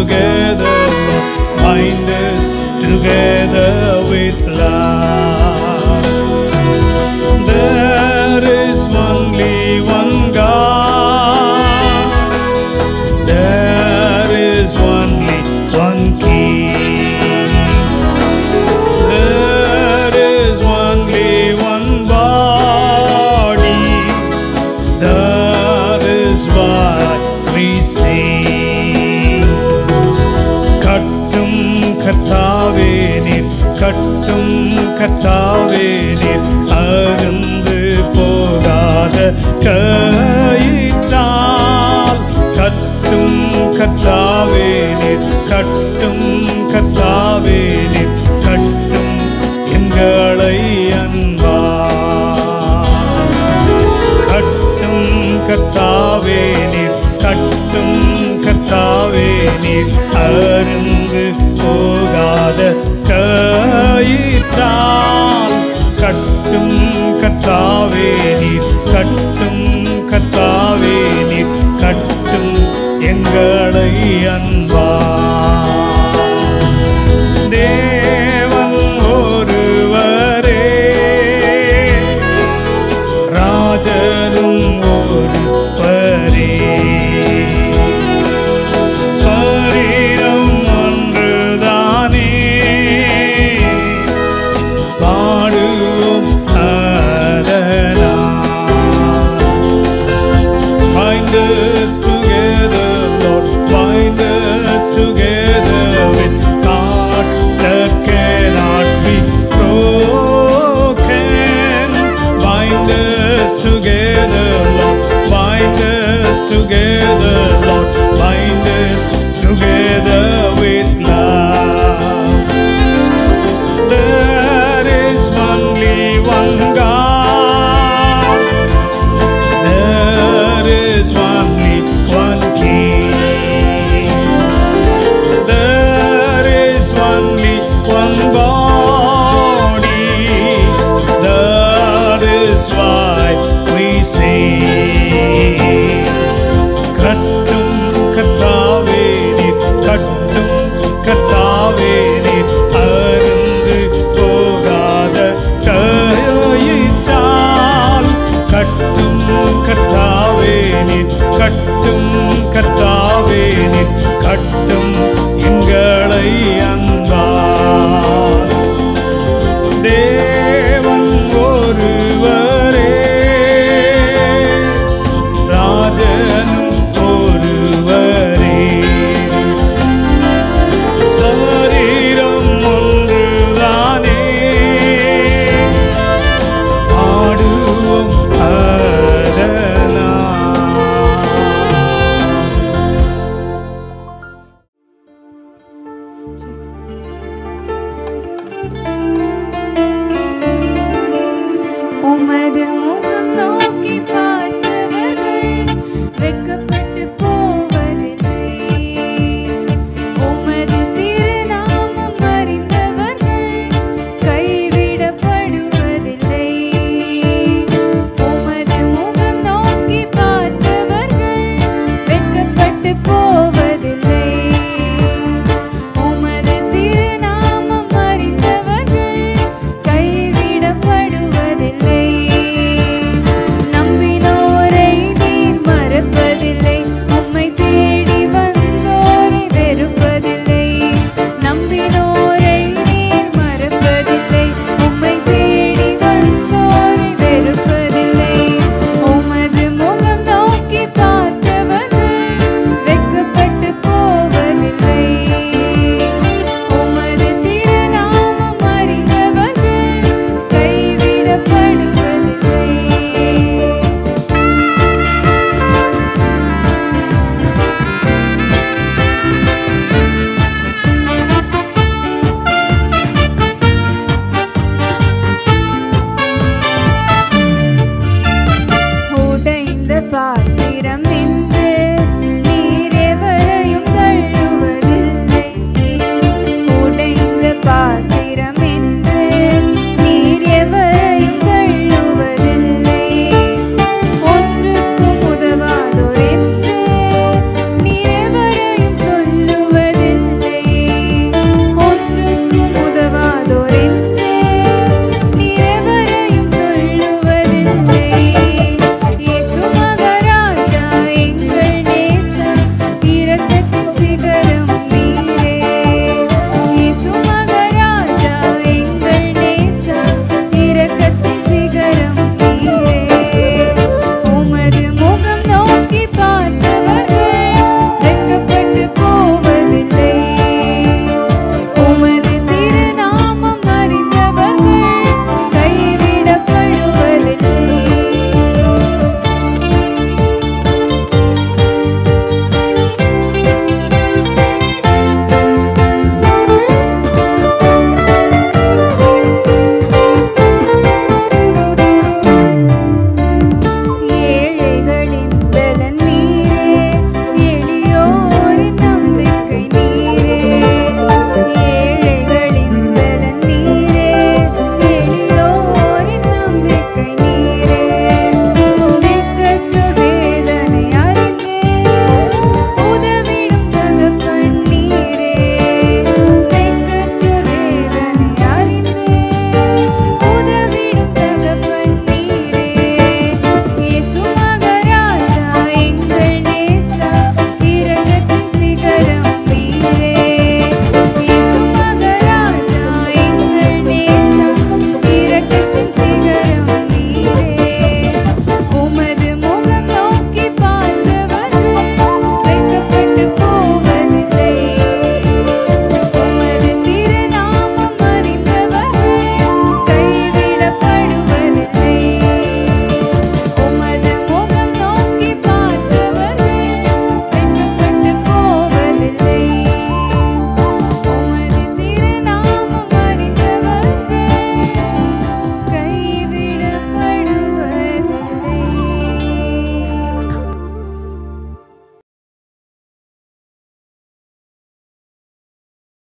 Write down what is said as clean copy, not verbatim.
together, bind us together with love. There is only one God, there is only one King, there is only one body, that is why we sing. கட்டும் கர்த்தாவே நீர், கட்டும் கர்த்தாவே நீர், அருந்து போகாத கயிற்றால். கட்டும் கர்த்தாவே நீர், கட்டும் கர்த்தாவே நீர், கட்டும் எங்களை அன்பால். கட்டும் கர்த்தாவே நீர், கட்டும் கர்த்தாவே நீர், அருந்து போகாத கயிற்றால். கட்டும் கர்த்தாவே நீர், கட்டும் கர்த்தாவே நீர், கட்டும் எங்களை அன்பால். தேவன் ஒருவரே, ராஜனும் ஒருவரே, சரீரம் ஒன்றுதானே, பாடுவோம் அதனால். Bind us together, Lord, bind us together with hearts that cannot be broken. Bind us together, Lord, bind us together, Lord, bind us together with love. There is only one God, there is only one King, there is only one body, that is why we sing. கட்டும் கர்த்தாவே நீர், கட்டும் கர்த்தாவே நீர், அருந்து போகாத கயிற்றால். கட்டும் கர்த்தாவே நீர், கட்டும் கர்த்தாவே நீர், கட்டும் எங்களை அன்பால். தேவன் ஒருவரே, ராஜனும் ஒருவரே, சரீரம் ஒன்றுதானே, பாடுவோம் அதனால். உமது முகம் நோக்கி பார்த்தவர்கள் வெட்கப்பட்டு